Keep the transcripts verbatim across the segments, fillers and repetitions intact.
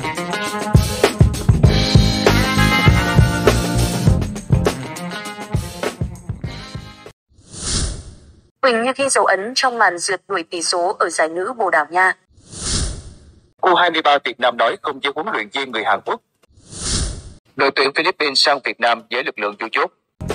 Quỳnh Như ghi dấu ấn trong màn rượt đuổi tỷ số ở giải nữ Bồ Đào Nha. u hai mươi ba Việt Nam nói không với huấn luyện viên người Hàn Quốc. Đội tuyển Philippines sang Việt Nam với lực lượng chủ chốt.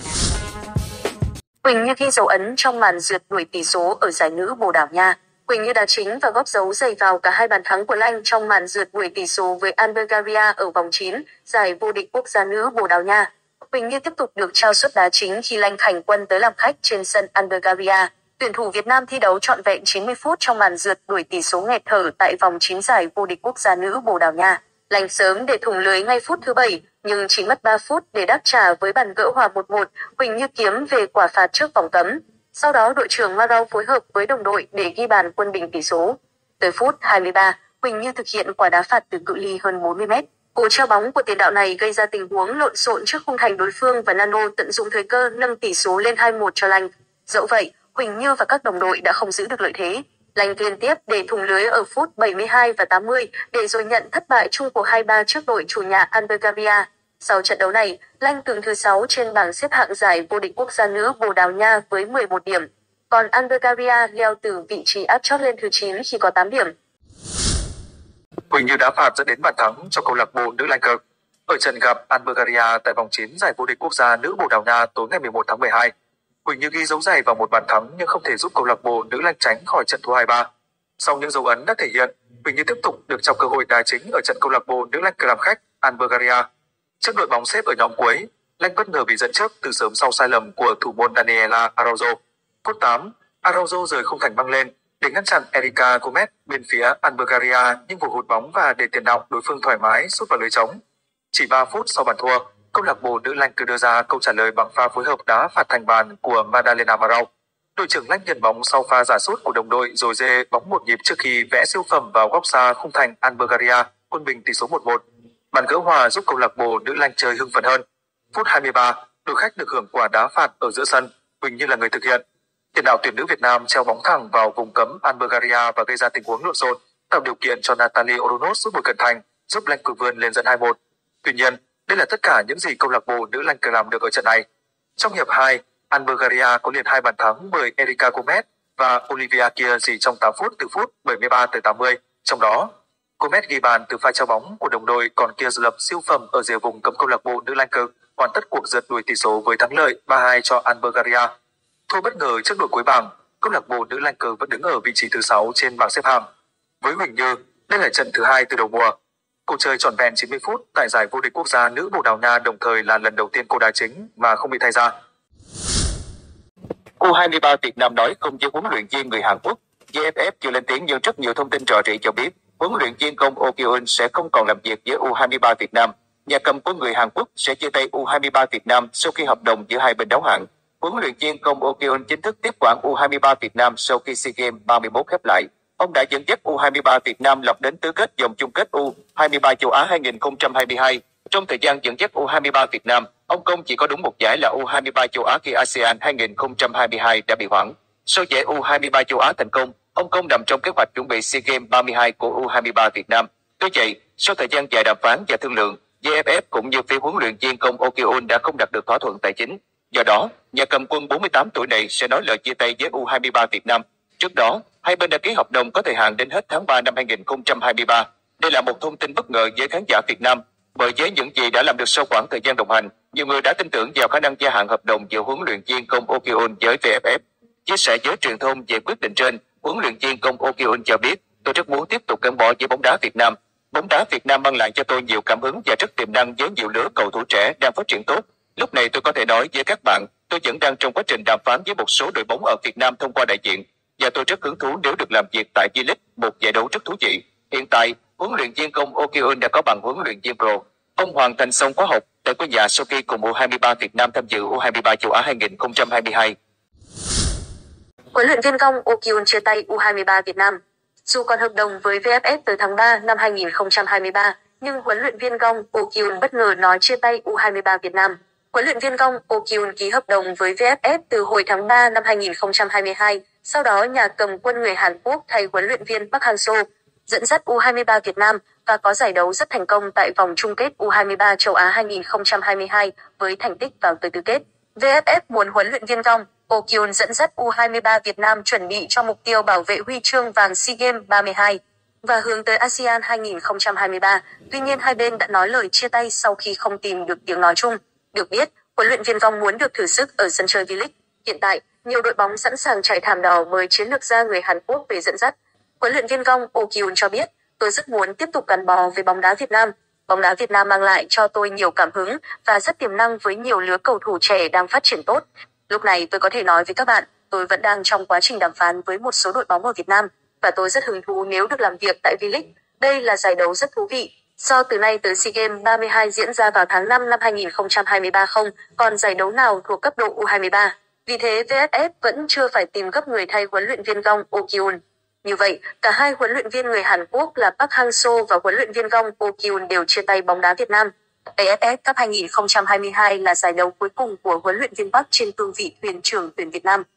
Quỳnh Như ghi dấu ấn trong màn rượt đuổi tỷ số ở giải nữ Bồ Đào Nha. Quỳnh Như đá chính và góp dấu giày vào cả hai bàn thắng của Lanh trong màn rượt đuổi tỷ số với Al Bulgaria ở vòng chín, giải vô địch quốc gia nữ Bồ Đào Nha. Quỳnh Như tiếp tục được trao suất đá chính khi Lanh hành quân tới làm khách trên sân Al Bulgaria. Tuyển thủ Việt Nam thi đấu trọn vẹn chín mươi phút trong màn rượt đuổi tỷ số nghẹt thở tại vòng chín giải vô địch quốc gia nữ Bồ Đào Nha. Lanh sớm để thủng lưới ngay phút thứ bảy, nhưng chỉ mất ba phút để đáp trả với bàn gỡ hòa một một, Quỳnh Như kiếm về quả phạt trước vòng cấm. Sau đó đội trưởng Marau phối hợp với đồng đội để ghi bàn quân bình tỷ số. Tới phút hai mươi ba, Quỳnh Như thực hiện quả đá phạt từ cự ly hơn bốn mươi mét. Cú treo bóng của tiền đạo này gây ra tình huống lộn xộn trước khung thành đối phương và Nano tận dụng thời cơ nâng tỷ số lên hai một cho Lanh. Dẫu vậy, Quỳnh Như và các đồng đội đã không giữ được lợi thế. Lanh liên tiếp để thủng lưới ở phút bảy mươi hai và tám mươi để rồi nhận thất bại chung cuộc hai ba trước đội chủ nhà Al Bulgaria. Sau trận đấu này, Lanh đứng thứ sáu trên bảng xếp hạng giải vô địch quốc gia nữ Bồ Đào Nha với mười một điểm. Còn Al Bulgaria leo từ vị trí áp chót lên thứ chín khi có tám điểm. Quỳnh Như đá phạt dẫn đến bàn thắng cho câu lạc bộ nữ Lanker ở trận gặp Al Bulgaria tại vòng chín giải vô địch quốc gia nữ Bồ Đào Nha tối ngày mười một tháng mười hai. Quỳnh Như ghi dấu giày vào một bàn thắng nhưng không thể giúp câu lạc bộ nữ Lanh tránh khỏi trận thua hai ba. Sau những dấu ấn đã thể hiện, Quỳnh Như tiếp tục được trao cơ hội đá chính ở trận câu lạc bộ nữ Lanker làm khách Al Bulgaria. Trước đội bóng xếp ở nhóm cuối, Lanh bất ngờ bị dẫn trước từ sớm sau sai lầm của thủ môn Daniela Araujo. Phút tám, Araujo rời khung thành băng lên để ngăn chặn Erika Gomez bên phía Al Bulgaria nhưng vụ hụt bóng và để tiền đạo đối phương thoải mái sút vào lưới trống. Chỉ ba phút sau bàn thua, câu lạc bộ nữ Lanh cứ đưa ra câu trả lời bằng pha phối hợp đá phạt thành bàn của Madalena Marau. Đội trưởng Lanh nhận bóng sau pha giả sút của đồng đội rồi dê bóng một nhịp trước khi vẽ siêu phẩm vào góc xa khung thành Al Bulgaria, quân bình tỷ số một một. Bàn gỡ hòa giúp câu lạc bộ nữ Lanh chơi hưng phấn hơn. Phút hai mươi ba, đội khách được hưởng quả đá phạt ở giữa sân, Quỳnh Như là người thực hiện. Tiền đạo tuyển nữ Việt Nam treo bóng thẳng vào vùng cấm Al Bulgaria và gây ra tình huống lộn xộn, tạo điều kiện cho Natalie Oronos sút một cận thành, giúp Lanh cử vươn lên dẫn hai một. Tuy nhiên, đây là tất cả những gì câu lạc bộ nữ Lanh làm được ở trận này. Trong hiệp hai, Al Bulgaria có liền hai bàn thắng bởi Erika Gomez và Olivia Kielzi trong tám phút từ phút bảy mươi ba tới tám mươi. Trong đó, Gomez ghi bàn từ pha treo bóng của đồng đội, còn Kielzi lập siêu phẩm ở rìa vùng cấm câu lạc bộ nữ Lanh hoàn tất cuộc rượt đuổi tỷ số với thắng lợi ba hai cho Al Bulgaria. Thua bất ngờ trước đội cuối bảng, câu lạc bộ nữ Lanh vẫn đứng ở vị trí thứ sáu trên bảng xếp hạng. Với Quỳnh Như, đây là trận thứ hai từ đầu mùa. Cô chơi trọn vẹn chín mươi phút tại giải vô địch quốc gia nữ Bồ Đào Nha, đồng thời là lần đầu tiên cô đá chính mà không bị thay ra. u hai mươi ba Việt Nam nói không với huấn luyện viên người Hàn Quốc. vê ép ép chưa lên tiếng nhưng rất nhiều thông tin rò rỉ cho biết huấn luyện viên Kong Oh-kyun sẽ không còn làm việc với u hai mươi ba Việt Nam. Nhà cầm của người Hàn Quốc sẽ chia tay u hai mươi ba Việt Nam sau khi hợp đồng giữa hai bên đáo hạn. Huấn luyện viên Kong Oh-kyun chính thức tiếp quản u hai mươi ba Việt Nam sau khi SEA Games ba mươi mốt khép lại. Ông đã dẫn dắt u hai mươi ba Việt Nam lọt đến tứ kết vòng chung kết u hai mươi ba châu Á hai không hai hai. Trong thời gian dẫn dắt u hai mươi ba Việt Nam, ông Công chỉ có đúng một giải là u hai mươi ba châu Á khi a sê an hai không hai hai đã bị hoãn. Sau giải u hai mươi ba châu Á thành công, ông Công nằm trong kế hoạch chuẩn bị SEA Games ba mươi hai của u hai mươi ba Việt Nam. Tuy vậy, sau thời gian dài đàm phán và thương lượng, vê ép ép cũng như phía huấn luyện viên Kong Oh-kyun đã không đạt được thỏa thuận tài chính. Do đó, nhà cầm quân bốn mươi tám tuổi này sẽ nói lời chia tay với u hai mươi ba Việt Nam. Trước đó, hai bên đã ký hợp đồng có thời hạn đến hết tháng ba năm hai không hai ba. Đây là một thông tin bất ngờ với khán giả Việt Nam, bởi với những gì đã làm được sau khoảng thời gian đồng hành, nhiều người đã tin tưởng vào khả năng gia hạn hợp đồng giữa huấn luyện viên Kong Oh-kyun với vê ép ép. Chia sẻ với truyền thông về quyết định trên, huấn luyện viên Kong Oh-kyun cho biết: "Tôi rất muốn tiếp tục gắn bó với bóng đá Việt Nam. Bóng đá Việt Nam mang lại cho tôi nhiều cảm hứng và rất tiềm năng với nhiều lứa cầu thủ trẻ đang phát triển tốt. Lúc này tôi có thể nói với các bạn, tôi vẫn đang trong quá trình đàm phán với một số đội bóng ở Việt Nam thông qua đại diện, và tôi rất hứng thú nếu được làm việc tại V-League, một giải đấu rất thú vị." Hiện tại, huấn luyện viên Kong Oh-kyun đã có bằng huấn luyện viên pro. Ông hoàn thành xong khóa học tại quê nhà sau khi cùng u hai mươi ba Việt Nam tham dự u hai mươi ba châu Á hai không hai hai. Huấn luyện viên Kong Oh-kyun chia tay u hai mươi ba Việt Nam. Dù còn hợp đồng với vê ép ép tới tháng ba năm hai không hai ba, nhưng huấn luyện viên Kong Oh-kyun bất ngờ nói chia tay u hai mươi ba Việt Nam. Huấn luyện viên Kong Oh-kyun ký hợp đồng với vê ép ép từ hồi tháng ba năm hai không hai hai, sau đó nhà cầm quân người Hàn Quốc thay huấn luyện viên Park Hang-seo. dẫn dắt U hai mươi ba Việt Nam và có giải đấu rất thành công tại vòng chung kết U hai mươi ba châu Á hai nghìn không trăm hai mươi hai với thành tích vào tới tứ kết. vê ép ép muốn huấn luyện viên Gong Oh-kyun dẫn dắt U hai mươi ba Việt Nam chuẩn bị cho mục tiêu bảo vệ huy chương vàng SEA Games ba mươi hai và hướng tới ASEAN hai nghìn không trăm hai mươi ba. Tuy nhiên hai bên đã nói lời chia tay sau khi không tìm được tiếng nói chung. Được biết, huấn luyện viên Gong muốn được thử sức ở sân chơi V-League. Hiện tại, nhiều đội bóng sẵn sàng trải thảm đỏ mời chiến lược gia người Hàn Quốc về dẫn dắt. Huấn luyện viên Gong Oh-kyun cho biết, tôi rất muốn tiếp tục gắn bó với bóng đá Việt Nam. Bóng đá Việt Nam mang lại cho tôi nhiều cảm hứng và rất tiềm năng với nhiều lứa cầu thủ trẻ đang phát triển tốt. Lúc này tôi có thể nói với các bạn, tôi vẫn đang trong quá trình đàm phán với một số đội bóng ở Việt Nam và tôi rất hứng thú nếu được làm việc tại V-League. Đây là giải đấu rất thú vị. Do từ nay tới SEA Games ba mươi hai diễn ra vào tháng năm năm hai nghìn không trăm hai mươi ba không còn giải đấu nào thuộc cấp độ U hai mươi ba. Vì thế vê ép ép vẫn chưa phải tìm gấp người thay huấn luyện viên Gong Oh-kyun. Như vậy, cả hai huấn luyện viên người Hàn Quốc là Park Hang-seo và huấn luyện viên Gong Oh-kyun đều chia tay bóng đá Việt Nam. a ép ép Cup hai nghìn không trăm hai mươi hai là giải đấu cuối cùng của huấn luyện viên Park trên cương vị thuyền trưởng tuyển Việt Nam.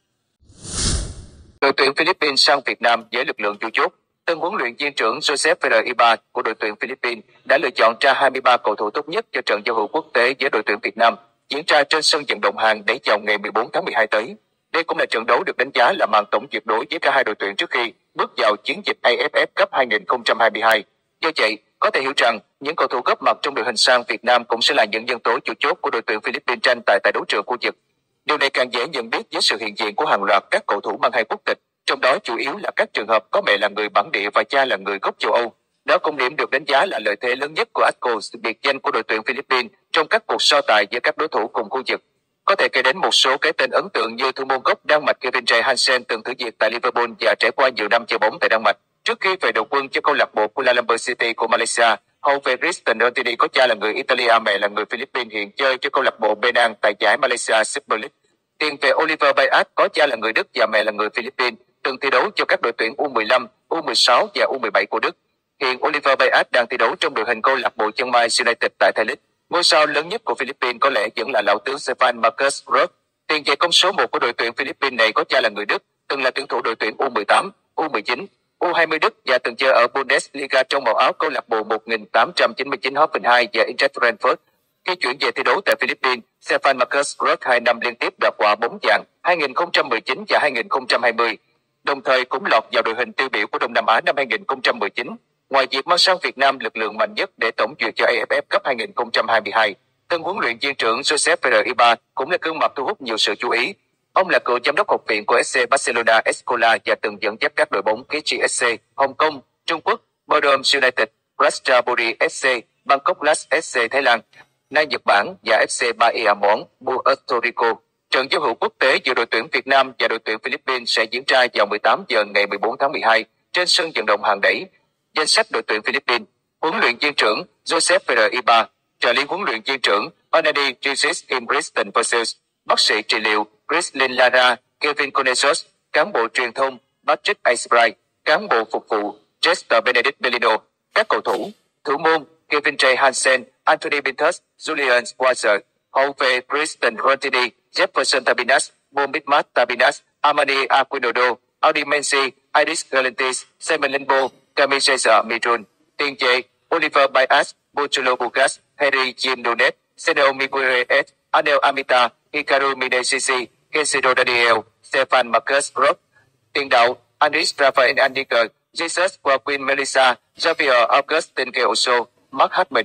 Đội tuyển Philippines sang Việt Nam với lực lượng chủ chốt. Tân huấn luyện viên trưởng Joseph Ferrer của đội tuyển Philippines đã lựa chọn ra hai mươi ba cầu thủ tốt nhất cho trận giao hữu quốc tế với đội tuyển Việt Nam diễn ra trên sân vận động Hàn để chào ngày mười bốn tháng mười hai tới. Đây cũng là trận đấu được đánh giá là màn tổng tuyệt đối với cả hai đội tuyển trước khi bước vào chiến dịch a ép ép Cup hai nghìn không trăm hai mươi hai. Do vậy, có thể hiểu rằng những cầu thủ góp mặt trong đội hình sang Việt Nam cũng sẽ là những nhân tố chủ chốt của đội tuyển Philippines tranh tài tại đấu trường khu vực. Điều này càng dễ nhận biết với sự hiện diện của hàng loạt các cầu thủ mang hai quốc tịch, trong đó chủ yếu là các trường hợp có mẹ là người bản địa và cha là người gốc châu Âu. Đó cũng điểm được đánh giá là lợi thế lớn nhất của Ascos, biệt danh của đội tuyển Philippines trong các cuộc so tài với các đối thủ cùng khu vực. Có thể kể đến một số cái tên ấn tượng như thủ môn gốc Đan Mạch Kevin J. Hansen từng thử việc tại Liverpool và trải qua nhiều năm chơi bóng tại Đan Mạch. Trước khi về đầu quân cho câu lạc bộ Kuala Lumpur City của Malaysia, hậu vệ Kristen Rotini có cha là người Italia, mẹ là người Philippines, hiện chơi cho câu lạc bộ Penang tại giải Malaysia Super League. Tiền vệ Oliver Bayat có cha là người Đức và mẹ là người Philippines, từng thi đấu cho các đội tuyển U mười lăm, U mười sáu và U mười bảy của Đức. Hiện Oliver Bayat đang thi đấu trong đội hình câu lạc bộ Chiang Mai United tại Thái Lan. Ngôi sao lớn nhất của Philippines có lẽ vẫn là lão tướng Stefan Marcus Roth. Tiền vệ công số một của đội tuyển Philippines này có cha là người Đức, từng là tuyển thủ đội tuyển U mười tám, U mười chín, U hai mươi Đức và từng chơi ở Bundesliga trong màu áo câu lạc bộ một nghìn tám trăm chín mươi chín Hoffenheim và Eintracht Frankfurt. Khi chuyển về thi đấu tại Philippines, Stefan Marcus Roth hai năm liên tiếp đoạt quả bóng vàng hai nghìn không trăm mười chín và hai nghìn không trăm hai mươi, đồng thời cũng lọt vào đội hình tiêu biểu của Đông Nam Á năm hai nghìn không trăm mười chín. Ngoài việc mang sang Việt Nam lực lượng mạnh nhất để tổng duyệt cho a ép ép Cup hai nghìn không trăm hai mươi hai, tân huấn luyện viên trưởng Joseph Ferrer cũng là gương mặt thu hút nhiều sự chú ý. Ông là cựu giám đốc học viện của ép xê Barcelona Escola và từng dẫn dắt các đội bóng Kichi ép xê, Hồng Kông, Trung Quốc, Bodom United, Ratchaburi ép xê, Bangkok Glass ép xê Thái Lan, Nai Nhật Bản và ép xê Bahia Món, Puerto Rico. Trận giao hữu quốc tế giữa đội tuyển Việt Nam và đội tuyển Philippines sẽ diễn ra vào mười tám giờ ngày mười bốn tháng mười hai trên sân vận động Hàng Đẩy. Danh sách đội tuyển Philippines: huấn luyện viên trưởng Joseph Ferrer, trợ lý huấn luyện viên trưởng Onadi Jesus Kim Kristen Versus, bác sĩ trị liệu Chrislyn Lara, Kevin Conesos, cán bộ truyền thông Patrick Aisbright, cán bộ phục vụ Chester Benedict Belino, các cầu thủ: thủ môn Kevin J. Hansen, Anthony Pintus, Julian Schwarzer, hậu vệ Kristen Rotini, Jefferson Tabinas, Momitmat Tabinas, Amani Aquinodo, Audi Menzi, Iris Galantis, Simon Limbo, Camille Cesar Mirun, tiền vệ Oliver Bayas, Bochulo Bucas, Harry Jim Donet, Seneo Miguel, Anel Amita, Hikaru Midesisi, Kenshiro Daniel, Stefan Marcus Roth, tiền đạo Andris Rafael Andiker, Jesus Joaquin Melissa, Javier Augustin Keoso, Mark Hartman.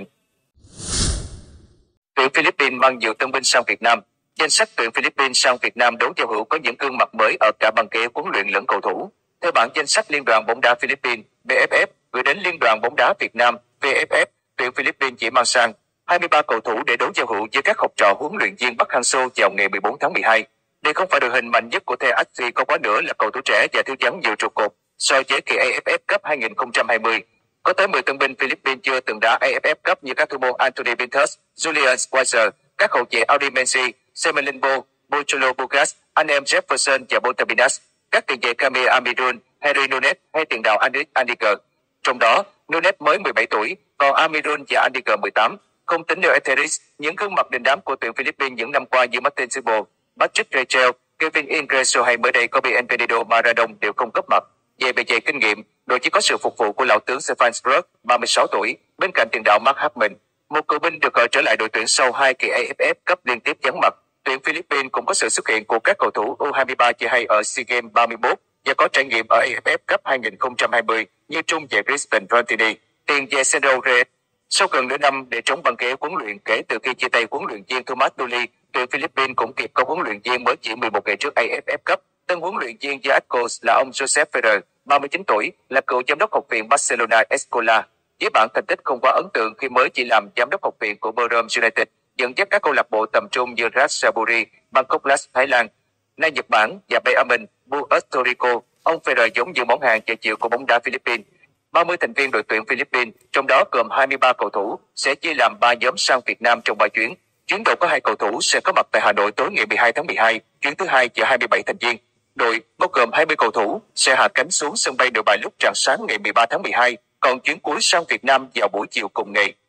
Tuyển Philippines mang nhiều tân binh sang Việt Nam. Danh sách tuyển Philippines sang Việt Nam đấu giao hữu có những gương mặt mới ở cả băng ghế huấn luyện lẫn cầu thủ. Theo bảng danh sách Liên đoàn bóng đá Philippines (bê ép ép) gửi đến Liên đoàn bóng đá Việt Nam (vê ép ép), tuyển Philippines chỉ mang sang hai mươi ba cầu thủ để đấu giao hữu với các học trò huấn luyện viên Park Hang-seo vào ngày mười bốn tháng mười hai. Đây không phải đội hình mạnh nhất của The Ashley, có quá nữa là cầu thủ trẻ và thiếu vắng nhiều trụ cột so với kỳ a ép ép Cup hai nghìn không trăm hai mươi. Có tới mười tân binh Philippines chưa từng đá a ép ép Cup như các thủ môn Anthony Pintus, Julian Schwarzer, các hậu vệ Audi Menzi, Simon Limbo, Bochulo Bucas, anh em Jefferson và Bontabinas, các tiền vệ Camille Amirun, Harry Nunes hay tiền đạo Andris Andiker. Trong đó, Nunes mới mười bảy tuổi, còn Amirun và Andiker mười tám. Không tính Neo Etheris, những gương mặt đình đám của tuyển Philippines những năm qua như Martin Sibo, Patrick Rachel, Kevin Ingreso hay mới đây Kobe Envedido Maradona đều không cấp mặt. Về bề dày kinh nghiệm, đội chỉ có sự phục vụ của lão tướng Stefan Skruk, ba mươi sáu tuổi, bên cạnh tiền đạo Mark Hartman, một cựu binh được gọi trở lại đội tuyển sau hai kỳ a ép ép Cup liên tiếp vắng mặt. Tuyển Philippines cũng có sự xuất hiện của các cầu thủ u hai ba chơi hay ở SEA Games ba mươi mốt và có trải nghiệm ở a ép ép Cup hai không hai không như trung vệ Crispin Frontini, tiền vệ Sandro Reyes. Sau gần nửa năm để trống băng ghế huấn luyện kể từ khi chia tay huấn luyện viên Thomas Tuchel, tuyển Philippines cũng kịp có huấn luyện viên mới chỉ mười một ngày trước a ép ép Cup. Tân huấn luyện viên Giacoz là ông Josep Ferrer, ba mươi chín tuổi, là cựu giám đốc học viện Barcelona Escola. Với bản thành tích không quá ấn tượng khi mới chỉ làm giám đốc học viện của Brum United, dẫn dắt các câu lạc bộ tầm trung như Ratchaburi, Bangkok Glass Thái Lan, Nay Nhật Bản và Bayern Puerto Rico. Ông Ferrer giống như món hàng chờ chịu của bóng đá Philippines. ba mươi thành viên đội tuyển Philippines, trong đó gồm hai mươi ba cầu thủ, sẽ chia làm ba nhóm sang Việt Nam trong ba chuyến. Chuyến đầu có hai cầu thủ sẽ có mặt tại Hà Nội tối ngày mười hai tháng mười hai, chuyến thứ hai chở hai mươi bảy thành viên. Đội bao gồm hai mươi cầu thủ sẽ hạ cánh xuống sân bay Nội Bài lúc rạng sáng ngày mười ba tháng mười hai, còn chuyến cuối sang Việt Nam vào buổi chiều cùng ngày.